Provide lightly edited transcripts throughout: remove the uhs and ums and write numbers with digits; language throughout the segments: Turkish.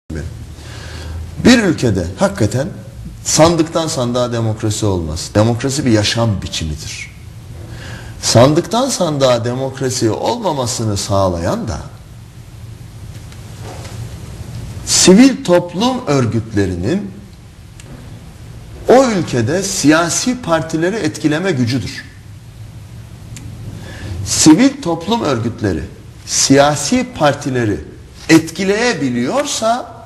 Bir ülkede hakikaten sandıktan sandığa demokrasi olmaz. Demokrasi bir yaşam biçimidir. Sandıktan sandığa demokrasi olmamasını sağlayan da sivil toplum örgütlerinin o ülkede siyasi partileri etkileme gücüdür. Sivil toplum örgütleri siyasi partileri etkileyebiliyorsa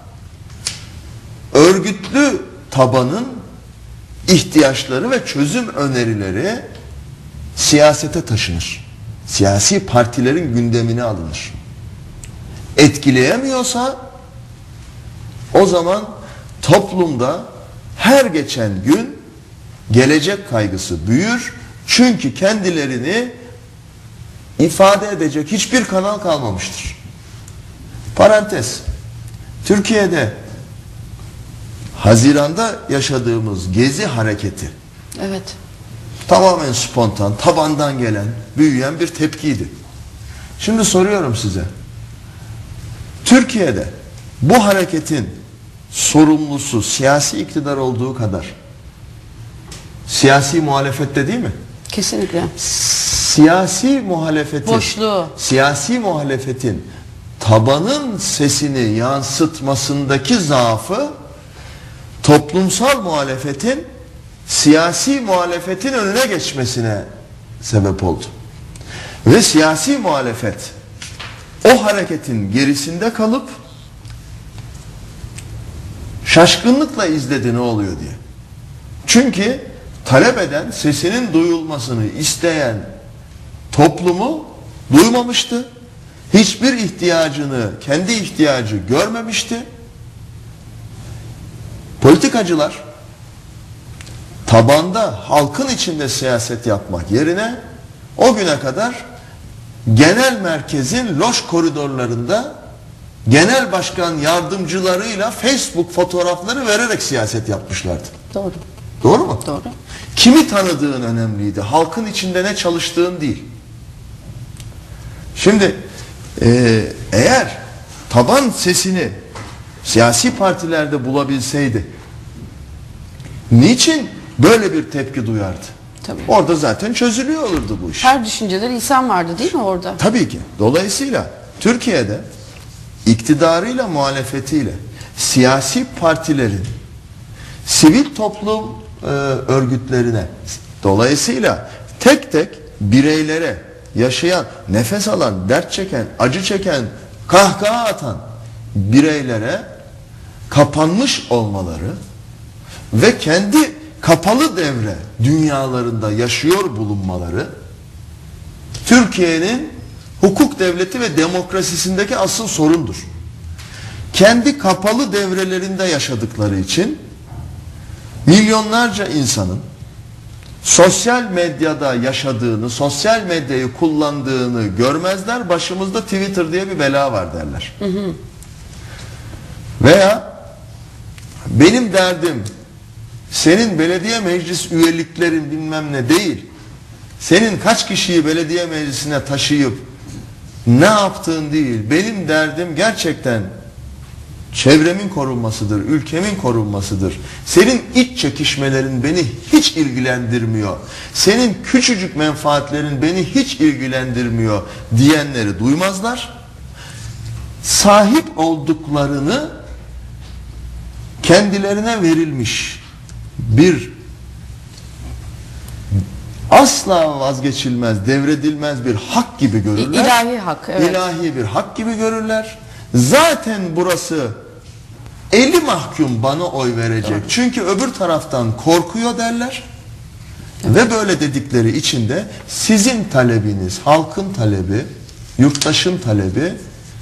örgütlü tabanın ihtiyaçları ve çözüm önerileri siyasete taşınır. Siyasi partilerin gündemine alınır. Etkileyemiyorsa o zaman toplumda her geçen gün gelecek kaygısı büyür. Çünkü kendilerini ifade edecek hiçbir kanal kalmamıştır. Parantez. Türkiye'de Haziran'da yaşadığımız Gezi hareketi, evet, tamamen spontan, tabandan gelen, büyüyen bir tepkiydi. Şimdi soruyorum size. Türkiye'de bu hareketin sorumlusu siyasi iktidar olduğu kadar siyasi muhalefette değil mi? Kesinlikle. Siyasi muhalefetin tabanın sesini yansıtmasındaki zaafı toplumsal muhalefetin siyasi muhalefetin önüne geçmesine sebep oldu. Ve siyasi muhalefet o hareketin gerisinde kalıp şaşkınlıkla izledi ne oluyor diye. Çünkü talep eden, sesinin duyulmasını isteyen toplumu duymamıştı. Hiçbir ihtiyacını, kendi ihtiyacı görmemişti. Politikacılar tabanda, halkın içinde siyaset yapmak yerine o güne kadar genel merkezin loş koridorlarında genel başkan yardımcılarıyla Facebook fotoğrafları vererek siyaset yapmışlardı. Doğru. Doğru mu? Doğru. Kimi tanıdığın önemliydi. Halkın içinde ne çalıştığın değil. Şimdi eğer taban sesini siyasi partilerde bulabilseydi niçin böyle bir tepki duyardı? Tabii. Orada zaten çözülüyor olurdu bu iş. Her düşünceler insan vardı değil mi orada? Tabii ki. Dolayısıyla Türkiye'de iktidarıyla muhalefetiyle siyasi partilerin sivil toplum örgütlerine, dolayısıyla tek tek bireylere, yaşayan, nefes alan, dert çeken, acı çeken, kahkaha atan bireylere kapanmış olmaları ve kendi kapalı devre dünyalarında yaşıyor bulunmaları Türkiye'nin hukuk devleti ve demokrasisindeki asıl sorundur. Kendi kapalı devrelerinde yaşadıkları için milyonlarca insanın sosyal medyada yaşadığını, sosyal medyayı kullandığını görmezler. Başımızda Twitter diye bir bela var derler. Hı hı. Veya benim derdim senin belediye meclis üyeliklerin bilmem ne değil. Senin kaç kişiyi belediye meclisine taşıyıp ne yaptığın değil. Benim derdim gerçekten çevremin korunmasıdır, ülkemin korunmasıdır. Senin iç çekişmelerin beni hiç ilgilendirmiyor. Senin küçücük menfaatlerin beni hiç ilgilendirmiyor diyenleri duymazlar. Sahip olduklarını kendilerine verilmiş bir asla vazgeçilmez, devredilmez bir hak gibi görürler. İlahi hak, evet. İlahi bir hak gibi görürler. Zaten burası eli mahkum bana oy verecek. Evet. Çünkü öbür taraftan korkuyor derler. Evet. Ve böyle dedikleri içinde sizin talebiniz, halkın talebi, yurttaşın talebi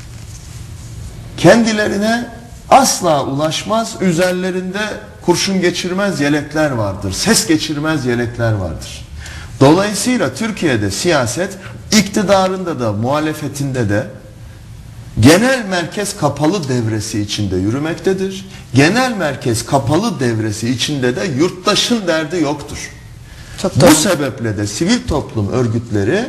kendilerine asla ulaşmaz. Üzerlerinde kurşun geçirmez yelekler vardır. Ses geçirmez yelekler vardır. Dolayısıyla Türkiye'de siyaset iktidarında da muhalefetinde de genel merkez kapalı devresi içinde yürümektedir. Genel merkez kapalı devresi içinde de yurttaşın derdi yoktur. Bu sebeple de sivil toplum örgütleri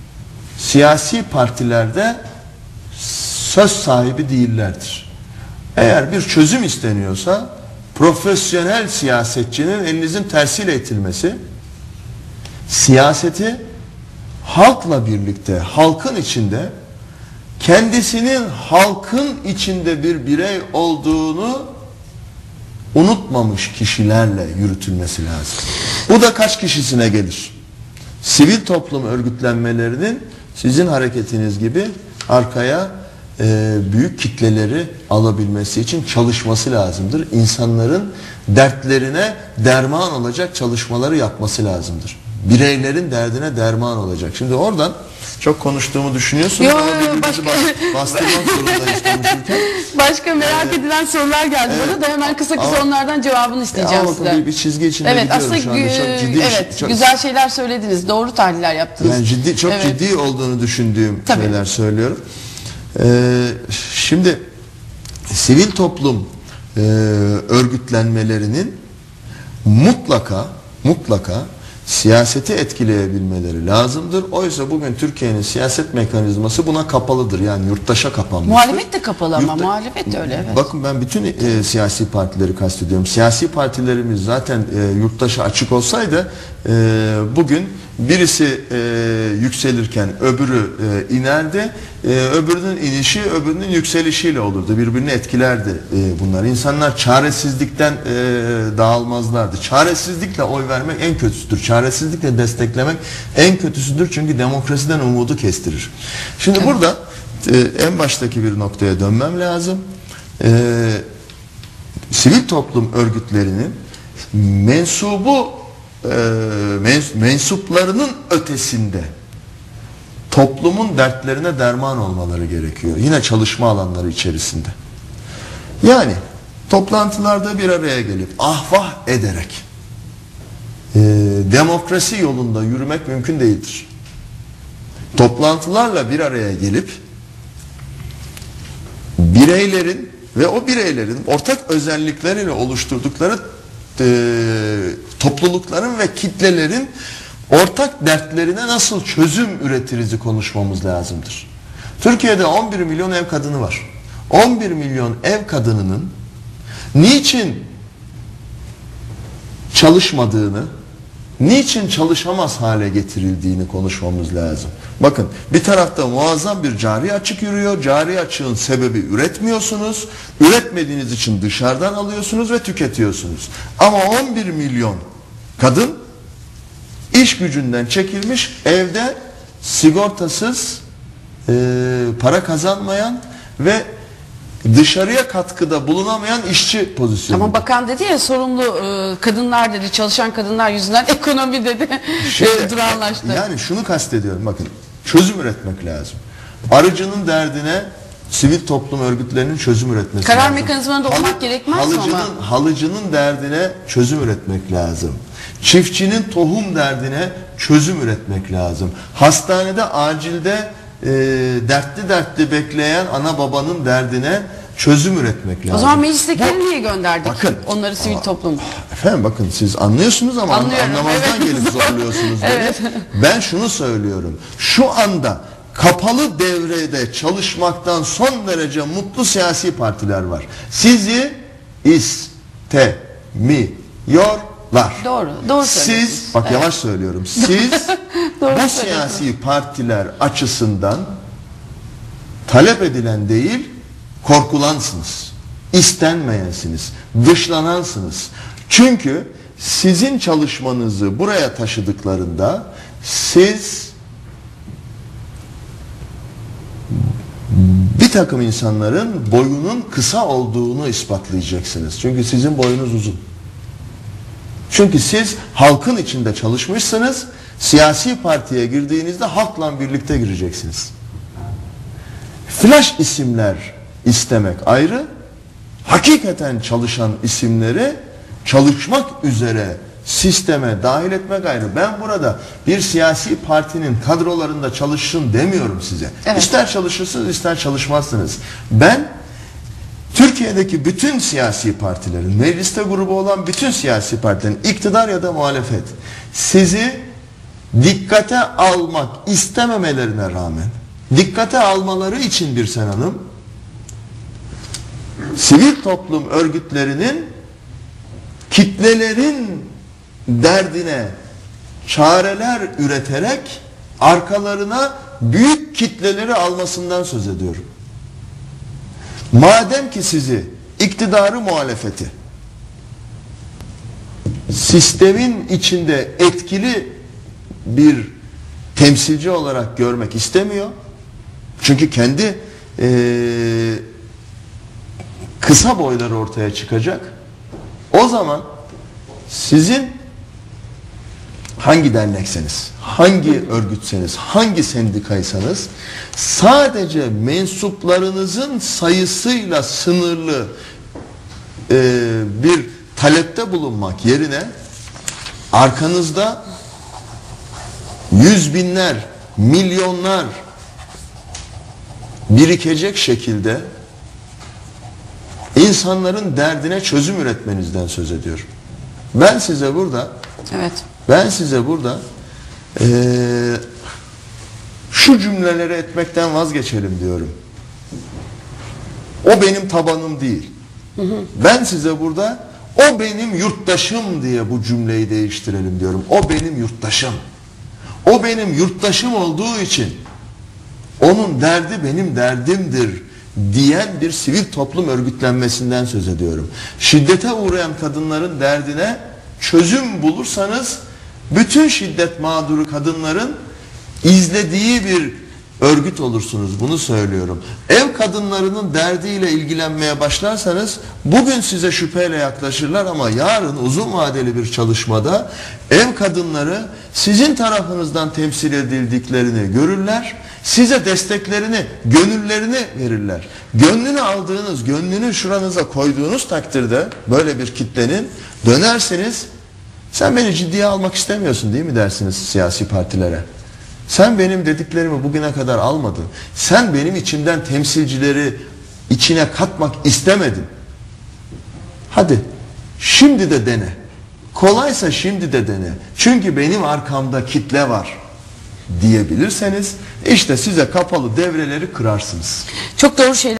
siyasi partilerde söz sahibi değillerdir. Eğer bir çözüm isteniyorsa profesyonel siyasetçinin elinizin tersiyle itilmesi, siyaseti halkla birlikte, halkın içinde, kendisinin halkın içinde bir birey olduğunu unutmamış kişilerle yürütülmesi lazım. Bu da kaç kişisine gelir? Sivil toplum örgütlenmelerinin sizin hareketiniz gibi arkaya büyük kitleleri alabilmesi için çalışması lazımdır. İnsanların dertlerine derman olacak çalışmaları yapması lazımdır. Bireylerin derdine derman olacak. Şimdi oradan çok konuştuğumu düşünüyorsunuz ama birbirimizi bastırmak zorundayız konuşurken. Başka merak edilen sorular geldi bana da hemen kısa onlardan cevabını isteyeceğim size. Bir çizgi içinde evet, gidiyorum aslında şu anda. Çok ciddi çok, güzel şeyler söylediniz. Doğru tahliller yaptınız. Yani çok ciddi olduğunu düşündüğüm şeyler söylüyorum. Şimdi sivil toplum örgütlenmelerinin mutlaka siyaseti etkileyebilmeleri lazımdır. Oysa bugün Türkiye'nin siyaset mekanizması buna kapalıdır. Yani yurttaşa kapanmıştır. Muhalefet de kapalı ama muhalefet de öyle. Evet. Bakın ben bütün siyasi partileri kastediyorum. Siyasi partilerimiz zaten yurttaşa açık olsaydı bugün birisi yükselirken öbürü inerdi. Öbürünün inişi öbürünün yükselişiyle olurdu. Birbirini etkilerdi bunlar. İnsanlar çaresizlikten dağılmazlardı. Çaresizlikle oy vermek en kötüsüdür. Çaresizlikle desteklemek en kötüsüdür. Çünkü demokrasiden umudu kestirir. Şimdi burada en baştaki bir noktaya dönmem lazım. Sivil toplum örgütlerinin mensuplarının ötesinde toplumun dertlerine derman olmaları gerekiyor. Yine çalışma alanları içerisinde. Yani toplantılarda bir araya gelip ahvah ederek demokrasi yolunda yürümek mümkün değildir. Toplantılarla bir araya gelip bireylerin ve o bireylerin ortak özellikleriyle oluşturdukları toplulukların ve kitlelerin ortak dertlerine nasıl çözüm üretiriz konuşmamız lazımdır. Türkiye'de 11 milyon ev kadını var. 11 milyon ev kadınının niçin çalışmadığını, niçin çalışamaz hale getirildiğini konuşmamız lazım. Bakın bir tarafta muazzam bir cari açık yürüyor. Cari açığın sebebi üretmiyorsunuz. Üretmediğiniz için dışarıdan alıyorsunuz ve tüketiyorsunuz. Ama 11 milyon kadın iş gücünden çekilmiş, evde sigortasız para kazanmayan ve dışarıya katkıda bulunamayan işçi pozisyonu. Ama bakan dedi ya sorumlu kadınlar dedi, çalışan kadınlar yüzünden ekonomi dedi durağanlaştı. Yani şunu kastediyorum, bakın çözüm üretmek lazım. Arıcının derdine sivil toplum örgütlerinin çözüm üretmesi Karar lazım. mekanizmalarında olmak gerekmez mi ama? Halıcının derdine çözüm üretmek lazım. Çiftçinin tohum derdine çözüm üretmek lazım. Hastanede, acilde dertli bekleyen ana babanın derdine çözüm üretmek lazım. O zaman meclistekileri niye gönderdik? Bakın, onları sivil toplum. Efendim bakın siz anlıyorsunuz ama Anlıyorum, anlamazdan gelip zorluyorsunuz beni. Evet. Ben şunu söylüyorum. Şu anda kapalı devrede çalışmaktan son derece mutlu siyasi partiler var. Sizi istemiyorlar. Doğru Siz, bak yavaş söylüyorum. Siz bu siyasi partiler açısından talep edilen değil, korkulansınız. İstenmeyensiniz. Dışlanansınız. Çünkü sizin çalışmanızı buraya taşıdıklarında siz bir takım insanların boyunun kısa olduğunu ispatlayacaksınız. Çünkü sizin boyunuz uzun. Çünkü siz halkın içinde çalışmışsınız. Siyasi partiye girdiğinizde halkla birlikte gireceksiniz. Flash isimler istemek ayrı. Hakikaten çalışan isimleri çalışmak üzere sisteme dahil etmek ayrı. Ben burada bir siyasi partinin kadrolarında çalışın demiyorum size. Evet. İster çalışırsınız ister çalışmazsınız. Ben Türkiye'deki bütün siyasi partilerin, mecliste grubu olan bütün siyasi partilerin, iktidar ya da muhalefet, sizi dikkate almak istememelerine rağmen, dikkate almaları için bir Hanım, sivil toplum örgütlerinin kitlelerin derdine çareler üreterek arkalarına büyük kitleleri almasından söz ediyorum. Madem ki sizi iktidarı, muhalefeti sistemin içinde etkili bir temsilci olarak görmek istemiyor, çünkü kendi kısa boyları ortaya çıkacak, o zaman sizin hangi dernekseniz, hangi örgütseniz, hangi sendikaysanız sadece mensuplarınızın sayısıyla sınırlı bir talepte bulunmak yerine arkanızda yüz binler, milyonlar birikecek şekilde insanların derdine çözüm üretmenizden söz ediyorum. Ben size burada şu cümleleri etmekten vazgeçelim diyorum. O benim tabanım değil. Ben size burada o benim yurttaşım diye bu cümleyi değiştirelim diyorum. O benim yurttaşım. O benim yurttaşım olduğu için onun derdi benim derdimdir diyen bir sivil toplum örgütlenmesinden söz ediyorum. Şiddete uğrayan kadınların derdine çözüm bulursanız bütün şiddet mağduru kadınların izlediği bir örgüt olursunuz. Bunu söylüyorum. Ev kadınlarının derdiyle ilgilenmeye başlarsanız bugün size şüpheyle yaklaşırlar ama yarın uzun vadeli bir çalışmada ev kadınları sizin tarafınızdan temsil edildiklerini görürler. Size desteklerini, gönüllerini verirler. Gönlünü aldığınız, gönlünü şuranıza koyduğunuz takdirde böyle bir kitlenin dönerseniz sen beni ciddiye almak istemiyorsun değil mi dersiniz siyasi partilere. Sen benim dediklerimi bugüne kadar almadın. Sen benim içimden temsilcileri içine katmak istemedin. Hadi şimdi de dene. Kolaysa şimdi de dene. Çünkü benim arkamda kitle var diyebilirseniz işte size kapalı devreleri kırarsınız. Çok doğru şeyler.